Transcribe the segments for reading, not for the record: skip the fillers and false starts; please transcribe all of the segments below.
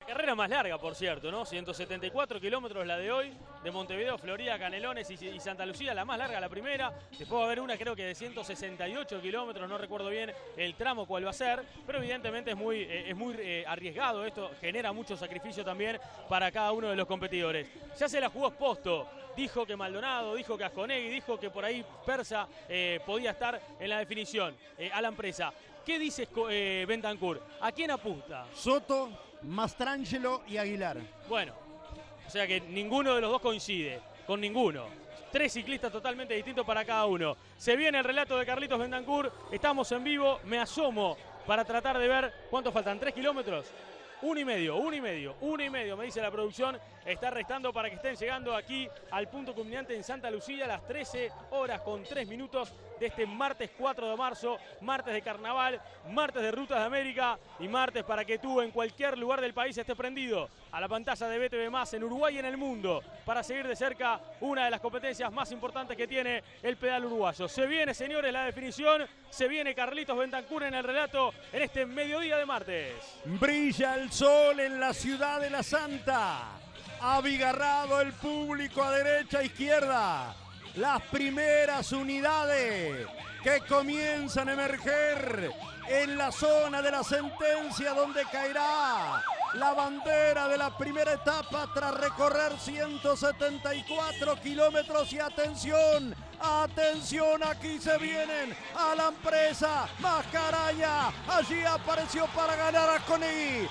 Carrera más larga, por cierto, ¿no? 174 kilómetros la de hoy, de Montevideo, Florida, Canelones y Santa Lucía, la más larga, la primera. Después va a haber una, creo que de 168 kilómetros, no recuerdo bien el tramo cuál va a ser, pero evidentemente es muy arriesgado esto, genera mucho sacrificio también para cada uno de los competidores. Ya se la jugó Posto, dijo que Maldonado, dijo que Asconegui, dijo que por ahí Persa podía estar en la definición. Alan Presa, ¿qué dices Bentancur? ¿A quién apunta? Soto, Mastrangelo y Aguilar. Bueno, o sea que ninguno de los dos coincide, con ninguno. Tres ciclistas totalmente distintos para cada uno. Se viene el relato de Carlitos Bentancur, estamos en vivo, me asomo para tratar de ver cuánto faltan, 3 kilómetros. 1,5, me dice la producción, está restando para que estén llegando aquí al punto culminante en Santa Lucía a las 13 horas con 3 minutos de este martes 4 de marzo, martes de carnaval, martes de Rutas de América y martes para que tú en cualquier lugar del país estés prendido a la pantalla de BTV+, en Uruguay y en el mundo, para seguir de cerca una de las competencias más importantes que tiene el pedal uruguayo. Se viene, señores, la definición, se viene Carlitos Bentancur en el relato en este mediodía de martes. Brilla el sol en la ciudad de La Santa, abigarrado el público a derecha e izquierda. Las primeras unidades que comienzan a emerger en la zona de la sentencia donde caerá la bandera de la primera etapa tras recorrer 174 kilómetros y atención, atención, aquí se vienen Alan Presa, Mascaraña, allí apareció para ganar Asconegui,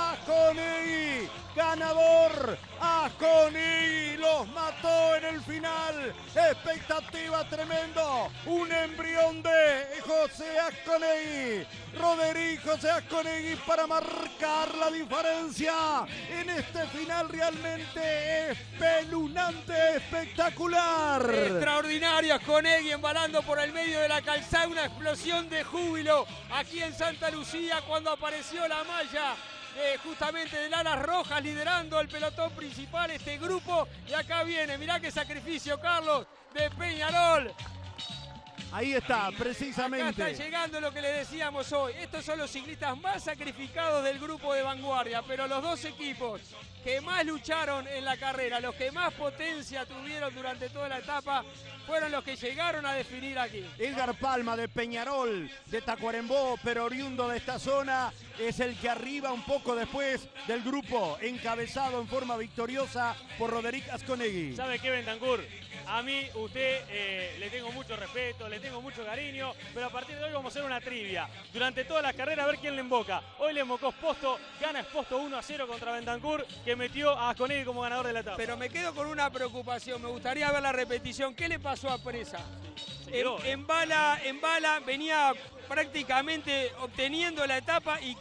ganador, Asconegui los mató en el final, expectativa tremendo, un embrión de José Asconegui, Roderick José Asconegui para marcar la diferencia en este final realmente espeluznante, espectacular. Extraordinario Asconegui embalando por el medio de la calzada, una explosión de júbilo aquí en Santa Lucía cuando apareció la malla justamente de Alas Rojas liderando el pelotón principal este grupo. Y acá viene, mirá qué sacrificio, Carlos, de Peñarol. Ahí está, precisamente. Acá está llegando lo que les decíamos hoy. Estos son los ciclistas más sacrificados del grupo de vanguardia, pero los dos equipos que más lucharon en la carrera, los que más potencia tuvieron durante toda la etapa, fueron los que llegaron a definir aquí. Edgar Palma de Peñarol, de Tacuarembó, pero oriundo de esta zona, es el que arriba un poco después del grupo, encabezado en forma victoriosa por Roderick Asconegui. ¿Sabe qué, Bentancur? A mí, usted, le tengo mucho respeto, le tengo mucho cariño, pero a partir de hoy vamos a hacer una trivia. Durante toda la carrera a ver quién le emboca. Hoy le embocó Posto, gana Posto 1-0 contra Bentancur, que metió a Asconegui como ganador de la etapa. Pero me quedo con una preocupación, me gustaría ver la repetición. ¿Qué le pasó a Presa? En bala venía prácticamente obteniendo la etapa y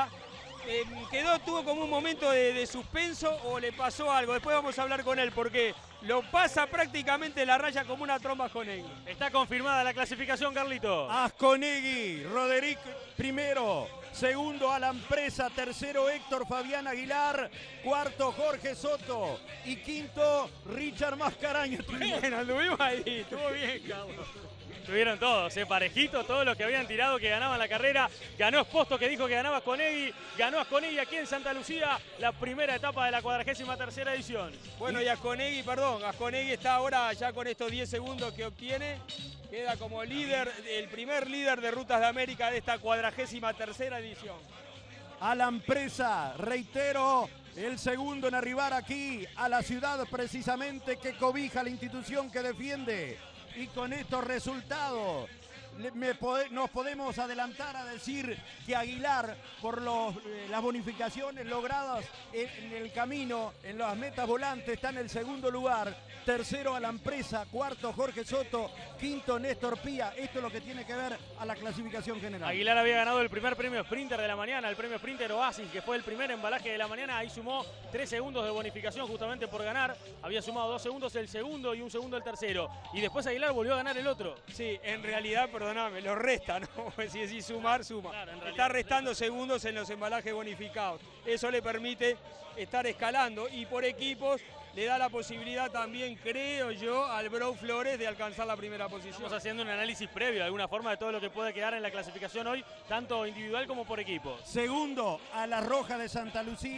tuvo como un momento de suspenso o le pasó algo. Después vamos a hablar con él porque lo pasa prácticamente la raya como una tromba Asconegui. Está confirmada la clasificación, Carlito. Asconegui, Roderick primero, segundo Alan Presa, tercero Héctor Fabián Aguilar, cuarto Jorge Soto y quinto Richard Mascaraña. Bueno, anduvimos ahí, estuvo bien, Carlos. Estuvieron todos, parejitos, todos los que habían tirado que ganaban la carrera. Ganó Posto, que dijo que ganaba Asconegui. Ganó Asconegui aquí en Santa Lucía, la primera etapa de la 43ª edición. Bueno, y Asconegui está ahora ya con estos 10 segundos que obtiene. Queda como líder, el primer líder de Rutas de América de esta 43ª edición. Alan Presa, reitero, el segundo en arribar aquí a la ciudad precisamente que cobija la institución que defiende. Y con estos resultados nos podemos adelantar a decir que Aguilar, por las bonificaciones logradas en el camino, en las metas volantes, está en el segundo lugar. Tercero Alan Presa, cuarto Jorge Soto, quinto Néstor Pía. Esto es lo que tiene que ver a la clasificación general. Aguilar había ganado el primer premio Sprinter de la mañana, el premio Sprinter Oasis, que fue el primer embalaje de la mañana. Ahí sumó 3 segundos de bonificación justamente por ganar. Había sumado 2 segundos el segundo y 1 segundo el tercero. Y después Aguilar volvió a ganar el otro. Sí, en realidad, perdóname, lo resta, ¿no? Si decís sumar, suma. Claro, está restando segundos en los embalajes bonificados. Eso le permite estar escalando y por equipos le da la posibilidad también, creo yo, al Bro Flores de alcanzar la primera posición. Estamos haciendo un análisis previo de alguna forma de todo lo que puede quedar en la clasificación hoy, tanto individual como por equipo. Segundo, a la Roja de Santa Lucía,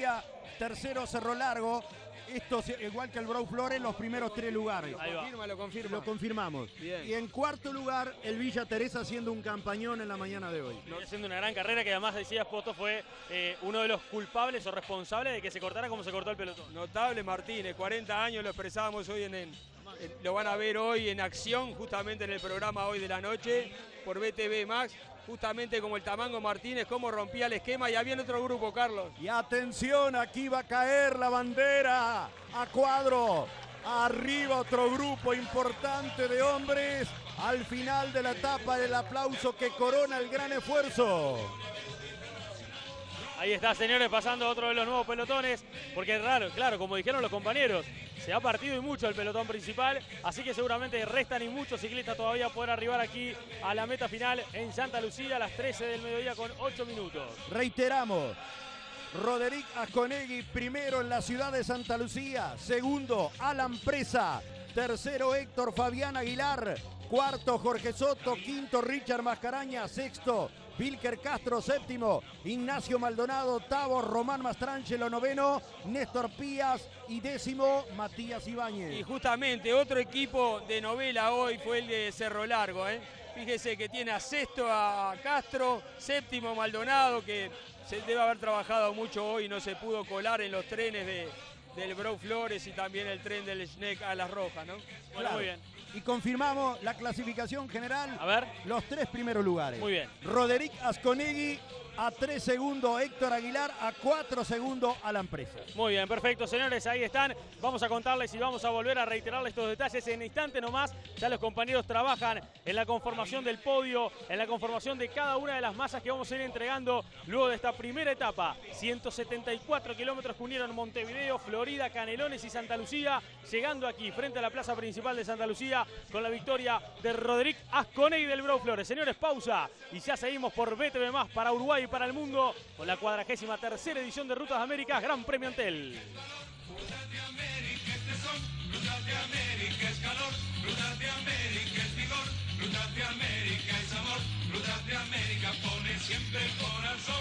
tercero Cerro Largo. Esto igual que el Brou Flores, los primeros 3 lugares. Lo confirma. Lo confirmamos. Bien. Y en cuarto lugar, el Villa Teresa haciendo un campañón en la mañana de hoy. Haciendo una gran carrera que además decías, Poto, fue uno de los culpables o responsables de que se cortara como se cortó el pelotón. Notable Martínez, 40 años, lo expresábamos hoy lo van a ver hoy en acción, justamente en el programa hoy de la noche, por BTV Max. Justamente como el Tamango Martínez, cómo rompía el esquema, y había en otro grupo, Carlos. Y atención, aquí va a caer la bandera a cuadro. Arriba otro grupo importante de hombres. Al final de la etapa, el aplauso que corona el gran esfuerzo. Ahí está, señores, pasando otro de los nuevos pelotones, porque es raro, claro, como dijeron los compañeros, se ha partido y mucho el pelotón principal, así que seguramente restan y muchos ciclistas todavía poder arribar aquí a la meta final en Santa Lucía a las 13 del mediodía con 8 minutos. Reiteramos, Roderick Asconegui primero en la ciudad de Santa Lucía, segundo Alan Presa, tercero Héctor Fabián Aguilar, cuarto Jorge Soto, quinto Richard Mascaraña, sexto Vilker Castro, séptimo Ignacio Maldonado, octavo Román Mastrangelo, noveno Néstor Pías y décimo Matías Ibáñez. Y justamente otro equipo de novela hoy fue el de Cerro Largo. Fíjese que tiene a sexto a Castro, séptimo Maldonado, que se debe haber trabajado mucho hoy y no se pudo colar en los trenes del Brou Flores y también el tren del Schneck a Las Rojas, ¿no? Bueno, claro. muy bien. Y confirmamos la clasificación general. A ver. Los 3 primeros lugares. Muy bien. Roderick Asconegui, a 3 segundos Héctor Aguilar, a 4 segundos Alan Presa. Muy bien, perfecto, señores, ahí están. Vamos a contarles y vamos a volver a reiterarles estos detalles en instante nomás. Ya los compañeros trabajan en la conformación del podio, en la conformación de cada una de las masas que vamos a ir entregando luego de esta primera etapa. 174 kilómetros que unieron Montevideo, Florida, Canelones y Santa Lucía, llegando aquí frente a la plaza principal de Santa Lucía con la victoria de Roderick Asconegui del Brou Flores. Señores, pausa y ya seguimos por BTV Más para Uruguay y para el mundo con la 43ª edición de Rutas de América, Gran Premio Antel. Rutas de América son, Rutas de América es calor, Rutas de América es vigor, Rutas de América es amor, Rutas de América pone siempre el corazón.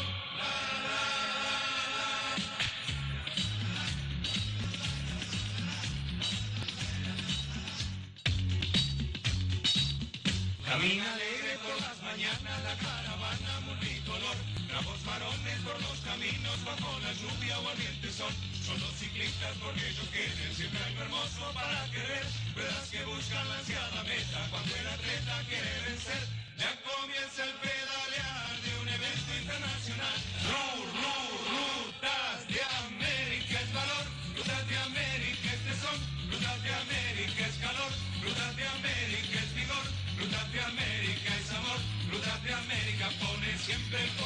Camina alegre por las mañanas la caravana multicolor, bravos varones por los caminos bajo la lluvia o al viento son los ciclistas porque ellos quieren siempre algo hermoso para querer, ruedas que buscan la ansiada meta cuando el atleta quiere vencer, ya comienza el pedalear de un evento internacional. Rutas de América es valor, Rutas de América es tesón, Rutas de América es calor, Rutas de América es vigor, Rutas de América es amor, Rutas de América pone siempre el